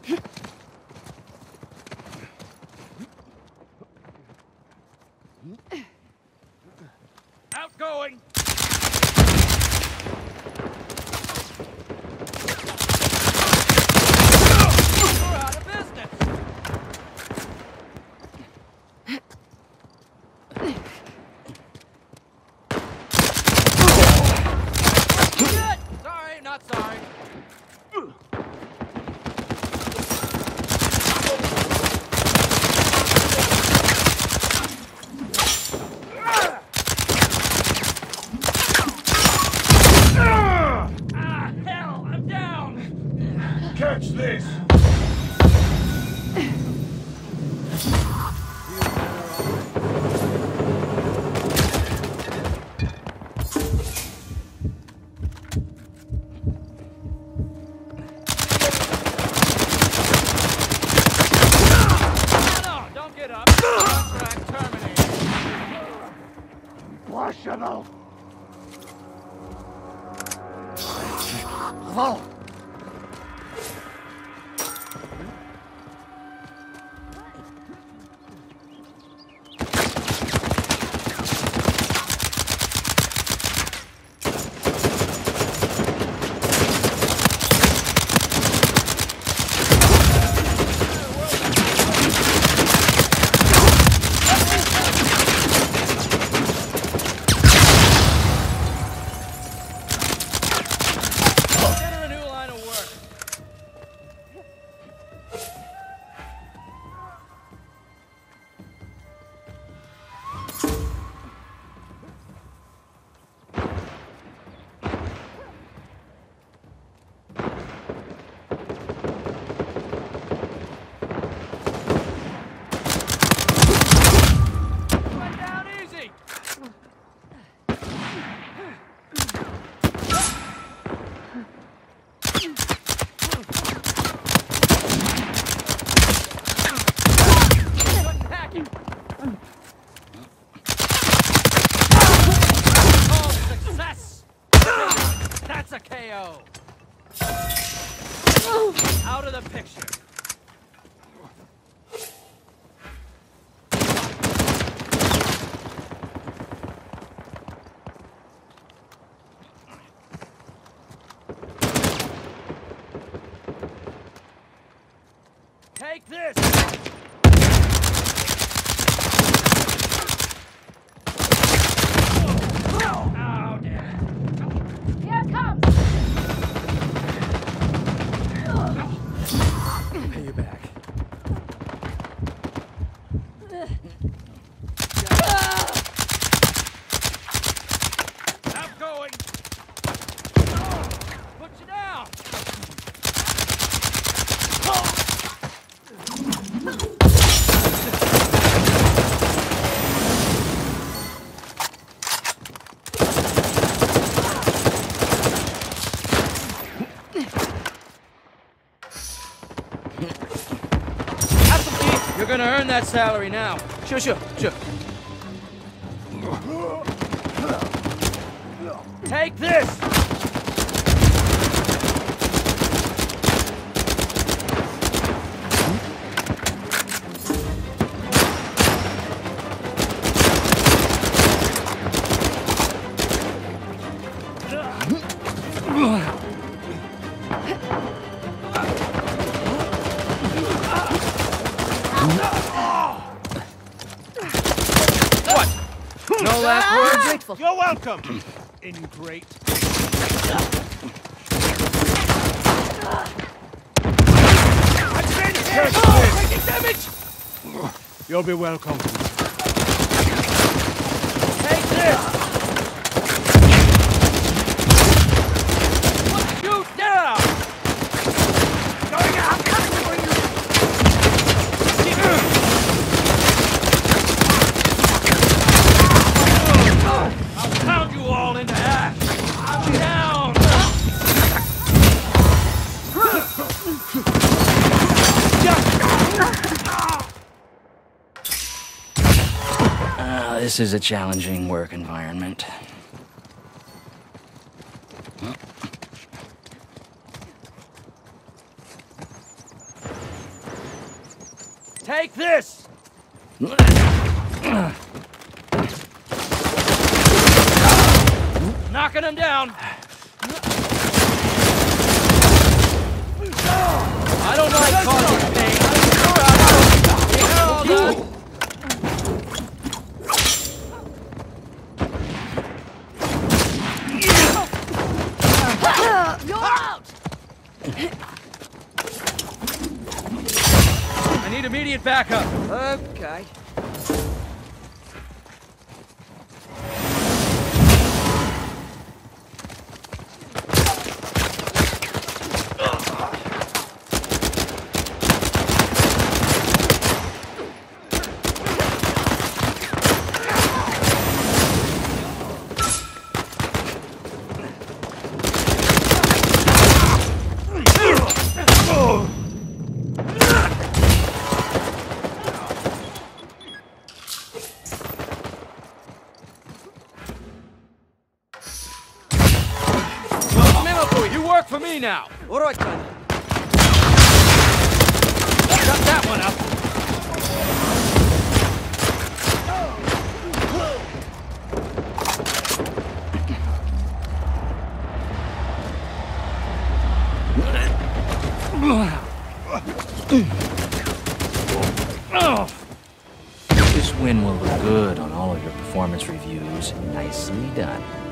Outgoing! We're out of business! Shit! Sorry, not sorry. Hell, I'm down! Catch this! No, don't get up. Contract terminated. Washable! Oh! Get her a new line of work. Went down easy. Good hacking. Oh, success! That's a KO. Out of the picture. Take this! Oh, dear. Here it comes! Pay you back. Outgoing! Put you down! You're gonna earn that salary now. Sure. Take this! What? No last words? Grateful. You're welcome, ingrate. I've been hit! Taking damage! You'll be welcome. Take this! Put you down! Going out! Coming for you! I'll pound you all into ash! I'm down! This is a challenging work environment. Take this! Knocking him down. I don't like causing pain. You're all done. You're out! I need immediate backup. Okay. You work for me now. All right, then. Shut that one up. This win will look good on all of your performance reviews. Nicely done.